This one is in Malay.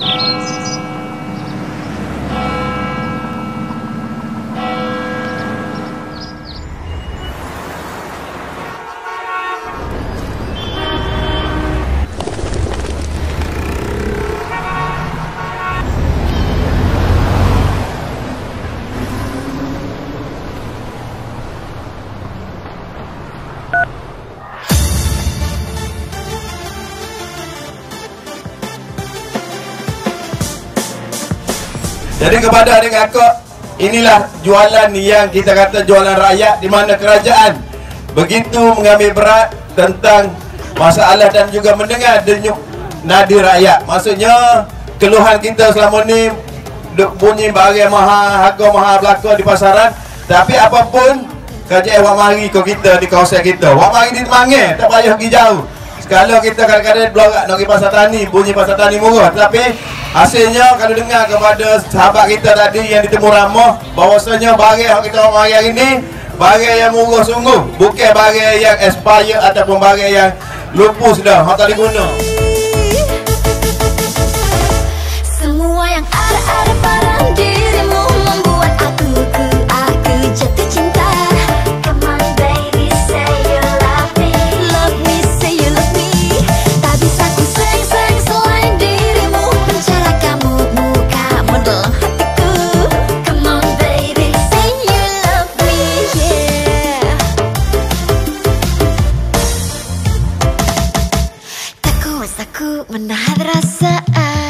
Jadi kepada adik kakak, inilah jualan yang kita kata jualan rakyat, di mana kerajaan begitu mengambil berat tentang masalah dan juga mendengar denyut nadi rakyat. Maksudnya keluhan kita selama ni bunyi barang mahal, harga mahal berlaku di pasaran. Tapi apapun kerajaan awak mari ke kita di kawasan kita, awak mari di Temanggil, tak payah pergi jauh. Kalau kita kadang-kadang belorak nak pergi pasar tani, bunyi pasar tani murah, tapi hasilnya kalau dengar kepada sahabat kita tadi yang di Timur Ramah, bahawasanya barang yang kita mari hari ini barang yang murah sungguh, bukan barang yang expired ataupun barang yang lupus dah, hak tak diguna. Semua yang ada pada dirimu membuat aku jatuh cinta. Come on baby, say you love me. Love me, say you love me. Tak bisa ku sayang selain dirimu, mencari kamu mukamu dalam hatiku. Come on baby, say you love me, yeah. Tak kuasa ku menahan rasa